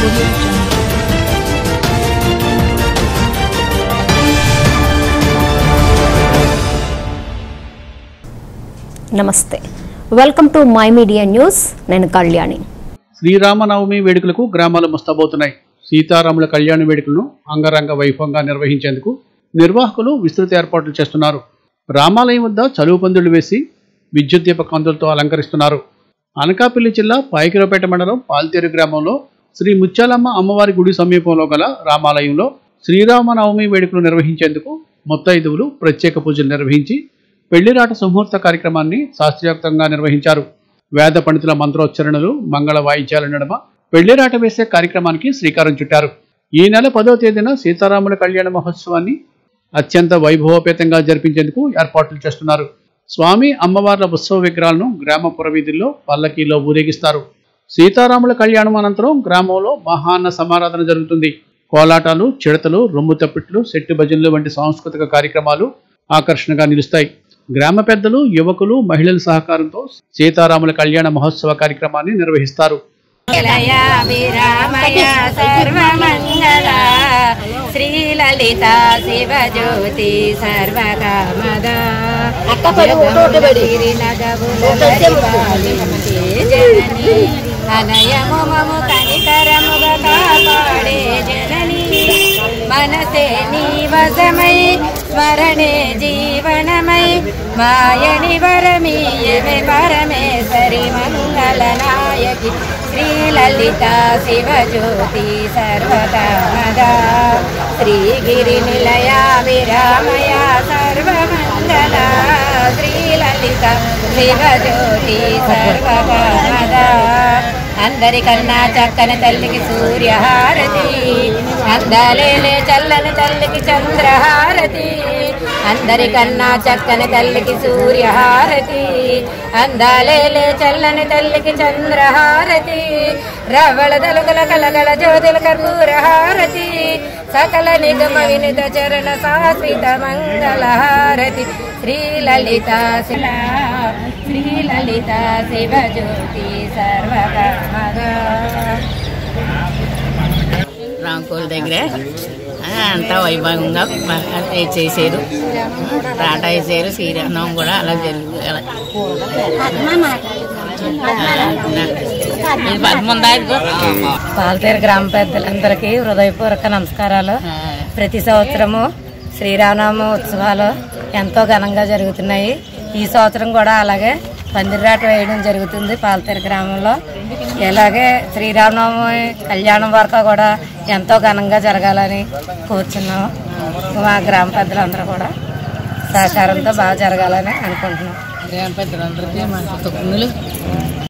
నమస్తే, welcome to my media news. నేను కళ్యాణి. శ్రీరామనవమి వేడుకలకు గ్రామాలు ముస్తాబవుతున్నాయి. సీతారాముల కళ్యాణ వేడుకలను అంగరంగ వైభవంగా నిర్వహించేందుకు నిర్వాహకులు విస్తృత ఏర్పాట్లు చేస్తున్నారు. రామాలయం వద్ద చలువు పందులు వేసి విద్యుత్ దీప కాంతులతో అలంకరిస్తున్నారు. అనకాపల్లి జిల్లా పాయకిరావుపేట మండలం పాల్తేరు గ్రామంలో శ్రీ ముత్యాలమ్మ అమ్మవారి గుడి సమీపంలో గల రామాలయంలో శ్రీరామనవమి వేడుకలు నిర్వహించేందుకు ముత్తైదువులు ప్రత్యేక పూజలు నిర్వహించి పెళ్లిరాట సుముహూర్త కార్యక్రమాన్ని శాస్త్రీయోక్తంగా నిర్వహించారు. వేద పండితుల మంత్రోచ్చరణలు, మంగళ వాయిద్యాల నడుమ పెళ్లిరాట వేసే కార్యక్రమానికి శ్రీకారం చుట్టారు. ఈ నెల 10వ తేదీన సీతారాముల కళ్యాణ మహోత్సవాన్ని అత్యంత వైభవోపేతంగా జరిపించేందుకు ఏర్పాట్లు చేస్తున్నారు. స్వామి అమ్మవార్ల ఉత్సవ విగ్రహాలను గ్రామ పురవీధుల్లో పల్లకీలో ఊరేగిస్తారు. సీతారాముల కళ్యాణం అనంతరం గ్రామంలో మహాన్న సమారాధన జరుగుతుంది. కోలాటాలు, చిడతలు, రొమ్ము తప్పిట్లు, శెట్టి భజనలు వంటి సాంస్కృతిక కార్యక్రమాలు ఆకర్షణగా నిలుస్తాయి. గ్రామ పెద్దలు, యువకులు, మహిళల సహకారంతో సీతారాముల కళ్యాణ మహోత్సవ కార్యక్రమాన్ని నిర్వహిస్తారు. శ్రీలలిత శివజ్యోతి సర్వకామద అనయము మము కనికరముగా కాపాడే జనని మనసే నీవసమై స్మరణే జీవనమై మాయని వరమీయమే పరమేశ్వరి మంగళనాయకి శ్రీలలిత శివజ్యోతి సర్వకామద శ్రీగిరి నిలయ విరామయ సర్వమంగళ శ్రీలలిత శివజ్యోతి సర్వకామద అందరికన్నా చక్కని తల్లికి సూర్యహారతి, అందాలేలే చల్లని తల్లికి చంద్రహారతి. అందరికన్నా చక్కని తల్లికి సూర్యహారతి, అందాలేలే చల్లని తల్లికి చంద్రహారతి. రవళ దలుగల కలగల జ్యోతుల కర్పూరహారతి, సకల నిగమ వినిత చరణ శాశ్వత మంగళహారతి. శ్రీలలిత శ్రీలలిత శివజ్యోతి సర్వకామద. రాంకోల్ దగ్గరే అంతా వైభవంగా చేసేరు, రాట వేసేరు. శ్రీరామనవమి కూడా అలా జరుగుతుంది. పాల్తేరు గ్రామ పెద్దలందరికీ హృదయపూర్వక నమస్కారాలు. ప్రతి సంవత్సరము శ్రీరామనవమి ఉత్సవాలు ఎంతో ఘనంగా జరుగుతున్నాయి. ఈ సంవత్సరం కూడా అలాగే పందిరాట వేయడం జరుగుతుంది పాల్తేరు గ్రామంలో. ఇలాగే శ్రీరామనవమి కళ్యాణం వరకు కూడా ఎంతో ఘనంగా జరగాలని కోరుచున్నాము. మా గ్రామ పెద్దలందరూ కూడా సహకారంతో బాగా జరగాలని అనుకుంటున్నాం. గ్రామ పెద్దలందరికీ మా కృతజ్ఞతలు.